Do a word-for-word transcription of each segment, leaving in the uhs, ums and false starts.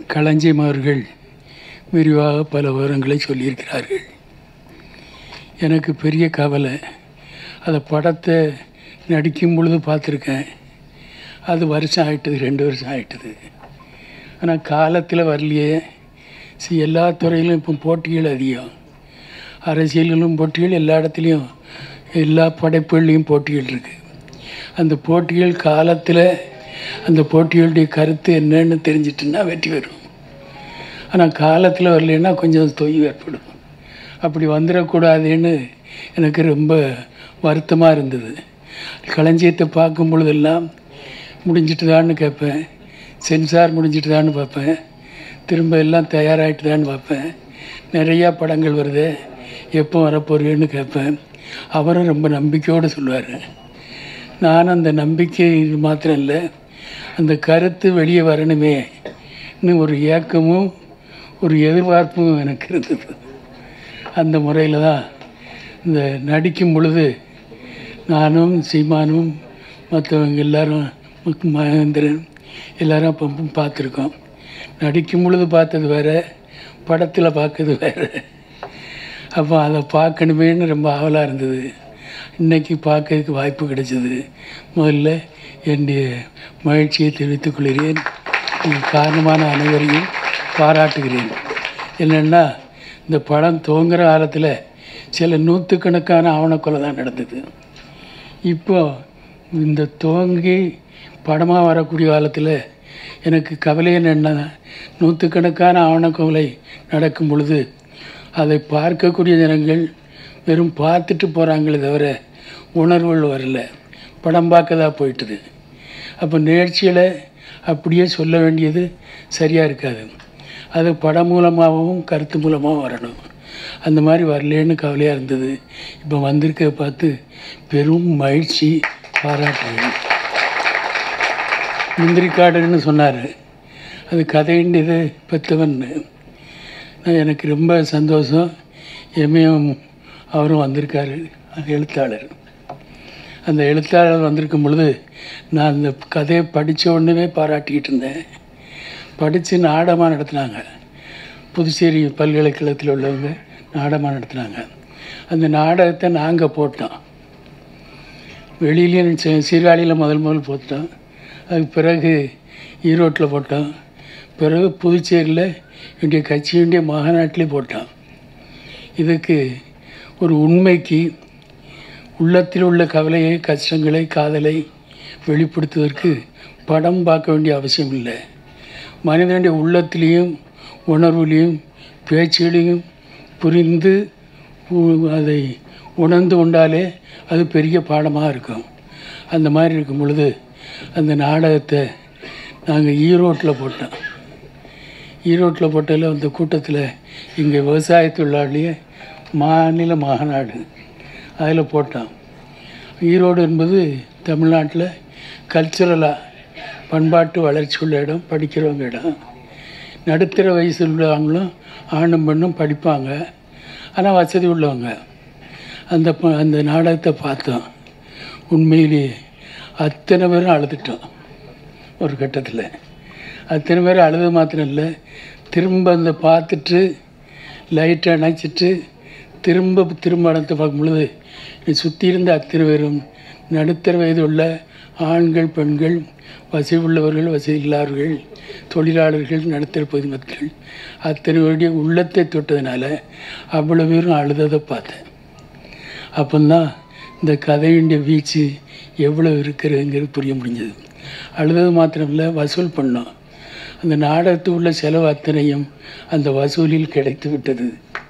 களஞ்சியம் அவர்கள் விரிவாக பல விவரங்களை சொல்லியிருக்கிறார்கள். எனக்கு பெரிய கவலை, அதை படத்தை நடிக்கும் பொழுது பார்த்துருக்கேன். அது வருஷம் ஆகிட்டுது, ரெண்டு வருஷம் ஆகிட்டுது. ஆனால் காலத்தில் வரலையே. சி எல்லா துறையிலும் இப்போ போட்டிகள் அதிகம். அரசியலிலும் போட்டிகள், எல்லா இடத்துலையும் எல்லா படைப்புகள்லேயும் போட்டிகள் இருக்குது. அந்த போட்டிகள் காலத்தில் அந்த போட்டிகளுடைய கருத்து என்னன்னு தெரிஞ்சிட்டுன்னா வெற்றி பெறும். ஆனால் காலத்தில் வரலைன்னா கொஞ்சம் தொய்வு ஏற்படும். அப்படி வந்துடக்கூடாதுன்னு எனக்கு ரொம்ப வருத்தமாக இருந்தது. களஞ்சியத்தை பார்க்கும் பொழுதெல்லாம் முடிஞ்சிட்டுதான்னு கேட்பேன், சென்சார் முடிஞ்சிட்டுதான்னு பார்ப்பேன், திரும்ப எல்லாம் தயாராகிட்டுதான்னு பார்ப்பேன். நிறையா படங்கள் வருது, எப்போ வரப்போறேன்னு கேட்பேன். அவரும் ரொம்ப நம்பிக்கையோடு சொல்லுவார். நான் அந்த நம்பிக்கை மாத்திரம் இல்லை, அந்த கருத்து வெளியே வரணுமே இன்னும் ஒரு ஏக்கமும் ஒரு எதிர்பார்ப்பும் எனக்கு இருந்தது. அந்த முறையில் தான் இந்த நடிக்கும் பொழுது நானும் சீமானும் மற்றவங்க எல்லோரும் மகேந்திரன் எல்லோரும் அப்போ பார்த்துருக்கோம். நடிக்கும் பொழுது பார்த்தது வேறு, படத்தில் பார்க்கறது வேறு. அப்போ அதை பார்க்கணுமேன்னு ரொம்ப ஆவலாக இருந்தது. இன்றைக்கி பார்க்கறதுக்கு வாய்ப்பு கிடைச்சது. முதல்ல என்னுடைய மகிழ்ச்சியை தெரிவித்துக் கொள்கிறேன். காரணமான அனைவரையும் பாராட்டுகிறேன். என்னென்னா, இந்த படம் துவங்குற காலத்தில் சில நூற்றுக்கணக்கான ஆவணக்கொலை தான் நடந்தது. இப்போ இந்த துவங்கி படமாக வரக்கூடிய காலத்தில் எனக்கு கவலை என்னென்னா, நூற்றுக்கணக்கான ஆவணக்கொலை நடக்கும் பொழுது அதை பார்க்கக்கூடிய ஜனங்கள் வெறும் பார்த்துட்டு போகிறாங்களே தவிர உணர்வுகள் வரல, படம் பார்க்க தான் போயிட்டுது. அப்போ நிகழ்ச்சியில் அப்படியே சொல்ல வேண்டியது சரியாக இருக்காது. அது படம் மூலமாகவும் கருத்து மூலமாகவும் வரணும். அந்த மாதிரி வரலேன்னு கவலையாக இருந்தது. இப்போ வந்திருக்க பார்த்து பெரும் மகிழ்ச்சி, பாராட்டுகிறேன். முந்திரிக்காடுன்னு சொன்னார், அது கதைண்டிது பெற்றவன்னு. எனக்கு ரொம்ப சந்தோஷம். எம்ஏஎம் அவரும் வந்திருக்காரு, எழுத்தாளர். அந்த எழுத்தாளர் வந்திருக்கும் பொழுது நான் அந்த கதையை படித்த உடனே பாராட்டிக்கிட்டு இருந்தேன். படித்து நாடகமாக நடத்தினாங்க. புதுச்சேரி பல்கலைக்கழகத்தில் உள்ளவங்க நாடகமாக நடத்தினாங்க. அந்த நாடகத்தை நாங்கள் போட்டோம். வெளியிலேயும் சீர்காழியில் முதல் முதல் போட்டோம். அதுக்கு பிறகு ஈரோட்டில் போட்டோம். பிறகு புதுச்சேரியில் என்னுடைய கட்சியுடைய மாநாட்டிலே போட்டோம். இதுக்கு ஒரு உண்மைக்கு உள்ளத்தில் உள்ள கவலையை, கஷ்டங்களை, காதலை வெளிப்படுத்துவதற்கு படம் பார்க்க வேண்டிய அவசியம் இல்லை. மனிதனுடைய உள்ளத்திலையும் உணர்வுலையும் பேச்சுகளையும் புரிந்து அதை உணர்ந்து கொண்டாலே அது பெரிய பாடமாக இருக்கும். அந்த மாதிரி இருக்கும் பொழுது அந்த நாடகத்தை நாங்கள் ஈரோட்டில் போட்டோம். ஈரோட்டில் போட்டதில் அந்த கூட்டத்தில் இங்கே விவசாய தொழிலாளியே மாநில மாநாடு அதில் போட்டோம். ஈரோடு என்பது தமிழ்நாட்டில் கல்ச்சுரலாக பண்பாட்டு வளர்ச்சி உள்ள இடம், படிக்கிறவங்க இடம். நடுத்தர வயசில் உள்ளவங்களும் ஆணும் பெண்ணும் படிப்பாங்க, ஆனால் வசதி உள்ளவங்க. அந்த அந்த நாடகத்தை பார்த்தோம். உண்மையிலேயே அத்தனை பேரும் அழுதுட்டோம். ஒரு கட்டத்தில் அத்தனை பேரும் அழுது மாத்திரம் இல்லை, திரும்ப அந்த பார்த்துட்டு லைட்டை அணைச்சிட்டு திரும்ப திரும்ப இடத்தை பார்க்கும் பொழுது சுற்றி இருந்த அத்தனை பேரும் நடுத்தர வயது உள்ள ஆண்கள், பெண்கள், வசதி உள்ளவர்கள், வசதி இல்லாதவர்கள், தொழிலாளர்கள், நடுத்தர பகுதி மக்கள் அத்தனை பேருடைய உள்ளத்தை தொட்டதுனால அவ்வளோ பேரும் அழுததை பார்த்தேன். அப்போந்தான் இந்த கதையுடைய வீச்சு எவ்வளோ இருக்கிறதுங்கிறது புரிய முடிஞ்சது. அழுதது மாத்திரம் இல்லை, வசூல் பண்ணோம். அந்த நாடகத்துக்கு உள்ள செலவு அத்தனையும் அந்த வசூலில் கிடைத்து விட்டது.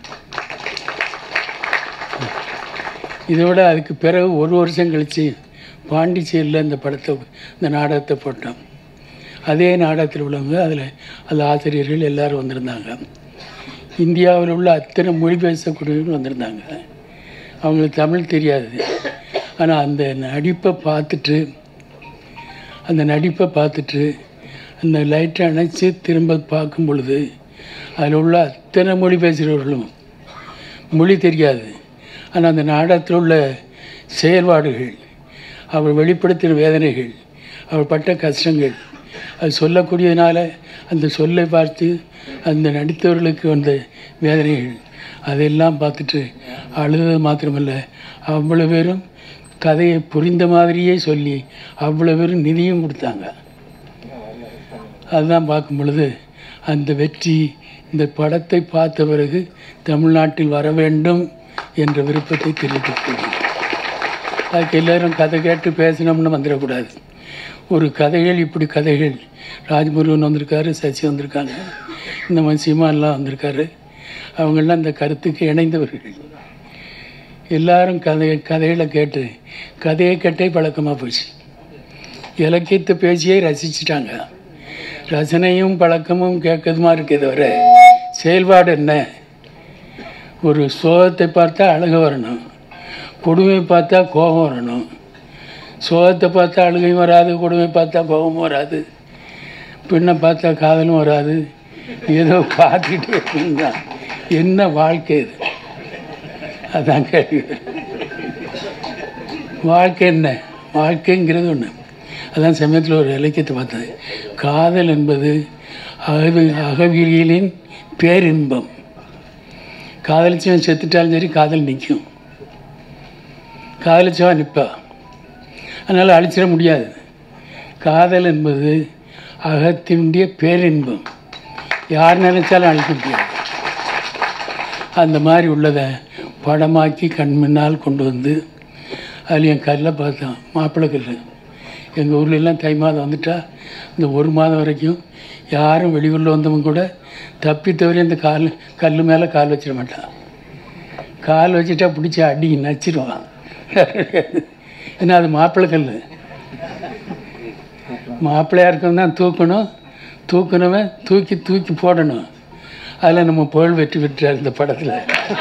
இதோட அதுக்கு பிறகு ஒரு வருஷம் கழித்து பாண்டிச்சேரியில் இந்த படத்தை, இந்த நாடகத்தை போட்டோம். அதே நாடகத்தில் உள்ளவங்க அதில் அது ஆசிரியர்கள் எல்லோரும் வந்திருந்தாங்க. இந்தியாவில் உள்ள அத்தனை மொழி பேசக்கூடியவர்கள் வந்திருந்தாங்க. அவங்களுக்கு தமிழ் தெரியாது. ஆனால் அந்த நடிப்பை பார்த்துட்டு அந்த நடிப்பை பார்த்துட்டு அந்த லைட்டை அணைச்சி திரும்ப பார்க்கும் பொழுது அதில் உள்ள அத்தனை மொழி பேசுகிறவர்களும் மொழி தெரியாது. ஆனால் அந்த நாடகத்தில் உள்ள செயல்பாடுகள், அவர் வெளிப்படுத்தின வேதனைகள், அவர் பட்ட கஷ்டங்கள் அது சொல்லக்கூடியதுனால அந்த சொல்லை பார்த்து அந்த நடித்தவர்களுக்கு வந்த வேதனைகள் அதையெல்லாம் பார்த்துட்டு அழுது மாத்திரமல்ல, அவ்வளோ பேரும் கதையை புரிந்த மாதிரியே சொல்லி அவ்வளோ பேரும் நிதியும் கொடுத்தாங்க. அதுதான் பார்க்கும் பொழுது அந்த வெற்றி இந்த படத்தை பார்த்த பிறகு தமிழ்நாட்டில் வர வேண்டும் என்ற விருப்பத்தை தெரிவித்துக் அதுக்கு எல்லோரும் கதை கேட்டு பேசினோம்னு வந்துடக்கூடாது. ஒரு கதைகள் இப்படி கதைகள் ராஜ்முருகன் வந்திருக்காரு, சசி வந்திருக்காங்க, இந்த மாதிரி சீமான்லாம் வந்திருக்காரு. அவங்களாம் இந்த கருத்துக்கு இணைந்தவர்கள். எல்லாரும் கதை கதைகளை கேட்டு கதையை கேட்டே பழக்கமாக போச்சு. இலக்கியத்தை பேசியே ரசிச்சிட்டாங்க. ரசனையும் பழக்கமும் கேட்கறதுமா இருக்கே தவிர செயல்பாடு என்ன? ஒரு சோகத்தை பார்த்தா அழுக வரணும், கொடுமை பார்த்தா கோபம் வரணும். சோகத்தை பார்த்தா அழுகையும் வராது, கொடுமை பார்த்தா கோபமும் வராது, பெண்ணை பார்த்தா காதலும் வராது. ஏதோ பார்த்துக்கிட்டே இருந்தான். என்ன வாழ்க்கை இது? அதான் கேள்வி. வாழ்க்கை என்ன? வாழ்க்கைங்கிறது ஒன்று. அதான் சமயத்தில் ஒரு இலக்கியத்தை பார்த்தது. காதல் என்பது அகவி அகவியலின் பேரின்பம். காதலிச்சவன் செத்துட்டாலும் சரி காதல் நிற்கும். காதலிச்சவன் நிற்பா, அதனால் அழிச்சிட முடியாது. காதல் என்பது அகத்தினுடைய பேரின்பம். யார் நினைச்சாலும் அழிக்க முடியாது. அந்த மாதிரி உள்ளதை படமாக்கி கண் முன்னால் கொண்டு வந்து அதில் என் கல்லை பார்த்தோம், மாப்பிள்ளை கல். எங்கள் ஊர்லெலாம் தை மாதம் வந்துட்டா இந்த ஒரு மாதம் வரைக்கும் யாரும் வெளியூரில் வந்தவங்க கூட தப்பி தவறி அந்த கால் கல் மேலே கால் வச்சிட மாட்டான். கால் வச்சுட்டா பிடிச்சி அடி நச்சிடுவான். ஏன்னா அது மாப்பிள்ளை கல். மாப்பிள்ளையாக இருக்கவன் தான் தூக்கணும், தூக்கணுவன் தூக்கி தூக்கி போடணும். அதில் நம்ம புகழ் வெற்றி பெற்றார் இந்த படத்தில்.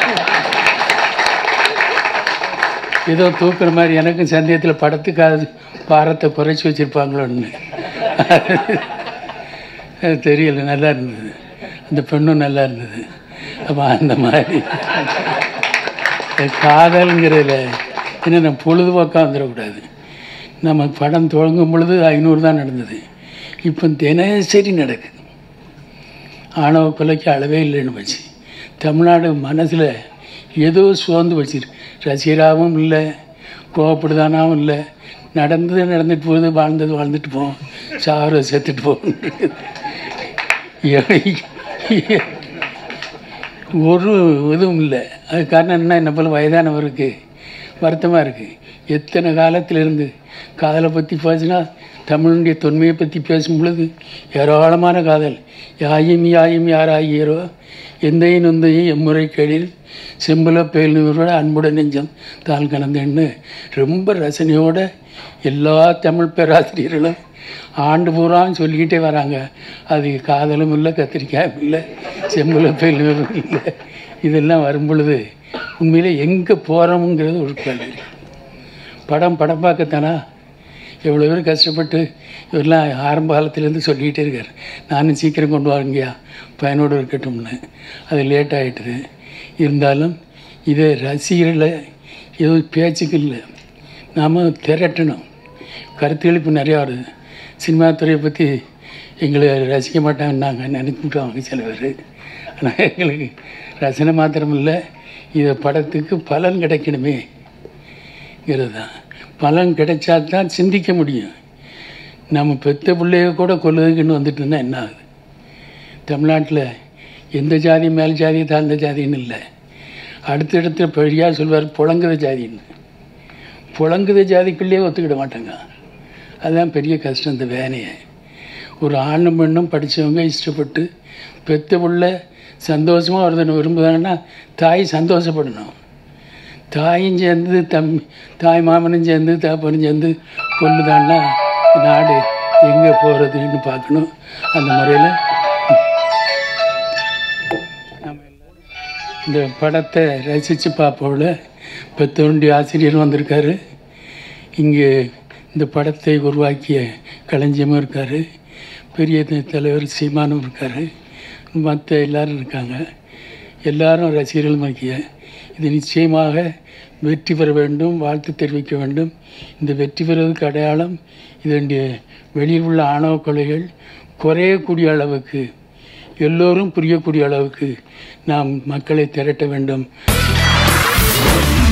ஏதோ தூக்குற மாதிரி எனக்கும் சந்தேகத்தில் படத்துக்காக பாரத்தை குறைச்சி வச்சுருப்பாங்களோன்னு அது தெரியல. நல்லா இருந்தது, அந்த பெண்ணும் நல்லா இருந்தது. அப்போ அந்த மாதிரி காதல்ங்கிறதுல இன்னும் நம்ம பொழுதுபோக்காக வந்துடக்கூடாது. நம்ம படம் தொடங்கும் பொழுது ஐநூறு தான் நடந்தது, இப்போ தினசரி நடக்குது. ஆணவ கொலைக்கு அளவே இல்லைன்னு வச்சு தமிழ்நாடு மனசில் ஏதோ சோர்ந்து வச்சிருக்கு. ரசிகராகவும் இல்லை, கோவப்படுதானாவும் இல்லை. நடந்தது நடந்துட்டு போகுது, வாழ்ந்தது வாழ்ந்துட்டு போவோம், சாவர செத்துட்டு போகும். ஒரு இதுவும் இல்லை. அது காரணம் என்ன? என்ன போல் வயதானவருக்கு வருத்தமாக இருக்குது. எத்தனை காலத்திலிருந்து காதலை பற்றி பேசினா தமிழுடைய தொன்மையை பற்றி பேசும் பொழுது ஏராளமான காதல். யாயும் யாயும் யாராகியரோ எந்தையும் நொந்தையும் எம்முறை கேளில் செம்புல பேலினரோட அன்புடன் நெஞ்சம் தாள் கலந்தேன்னு ரொம்ப ரசனையோடு எல்லா தமிழ் பேராசிரியர்களும் ஆண்டு பூரான்னு சொல்லிக்கிட்டே வராங்க. அது காதலும் இல்லை, கத்திரிக்காயும் இல்லை, செம்புல பேலினரும் இல்லை. இதெல்லாம் வரும் பொழுது உண்மையிலே எங்கே போகிறோமுங்கிறது ஒரு கேள்வி. படம் படம் பார்க்கத்தானா? எவ்வளோ பேர் கஷ்டப்பட்டு இவரெல்லாம் ஆரம்ப காலத்துலேருந்து சொல்லிக்கிட்டே இருக்கார், நானும் சீக்கிரம் கொண்டு வாங்கயா பையனோடு இருக்கட்டும்னு. அது லேட் ஆகிட்டுது. இருந்தாலும் இதை ரசிகர்களை ஏதோ பேச்சுக்கு இல்லை, நாம் திரட்டணும். கருத்துக்கள் இப்போ நிறையா வருது. சினிமா துறையை பற்றி எங்களை ரசிக்க மாட்டாங்கன்னாங்க, நினைச்சுட்டாங்க சில பேர். ஆனால் எங்களுக்கு ரசனை மாத்திரம் இல்லை, இதை படத்துக்கு பலன் கிடைக்கணுமேங்கிறது தான். பலன் கிடைச்சா தான் சிந்திக்க முடியும். நம்ம பெற்ற பிள்ளைய கூட கொல்லுதுக்குன்னு வந்துட்டு இருந்தால் என்ன ஆகுது? தமிழ்நாட்டில் எந்த ஜாதி மேல் ஜாதி தாழ்ந்த ஜாதின்னு இல்லை. அடுத்தடுத்த பெரியார் சொல்வார் புழங்குத ஜாதின்னு. புழங்குத ஜாதிக்குள்ளேயே ஒத்துக்கிட மாட்டாங்க. அதுதான் பெரிய கஷ்டம். இந்த வேலையை ஒரு ஆணும் பெண்ணும் படித்தவங்க இஷ்டப்பட்டு பெற்ற பிள்ளை சந்தோஷமாக ஒருத்தனை விரும்புதாங்கன்னா தாய் சந்தோஷப்படணும். தாயும் சேர்ந்து தம் தாய் மாமனும் சேர்ந்து தாப்பனும் சேர்ந்து கொள்ளுதான்னா நாடு எங்கே போகிறதுன்னு பார்க்கணும். அந்த முறையில் நம்ம இந்த படத்தை ரசித்து பார்ப்போம்ல. பெத்தவனுடைய ஆசிரியர் வந்திருக்காரு, இங்கே இந்த படத்தை உருவாக்கிய களஞ்சியமும் இருக்கார், பெரிய தலைவர் சீமானும் இருக்கார், மற்ற எல்லோரும் இருக்காங்க. எல்லாரும் ரசிகர்களும் இருக்கிய. இது நிச்சயமாக வெற்றி பெற வேண்டும், வாழ்த்து தெரிவிக்க வேண்டும். இந்த வெற்றி பெறுவதற்கு அடையாளம் இதனுடைய வெளியில் உள்ள ஆணவ கொலைகள் குறையக்கூடிய அளவுக்கு, எல்லோரும் புரியக்கூடிய அளவுக்கு நாம் மக்களை திரட்ட வேண்டும்.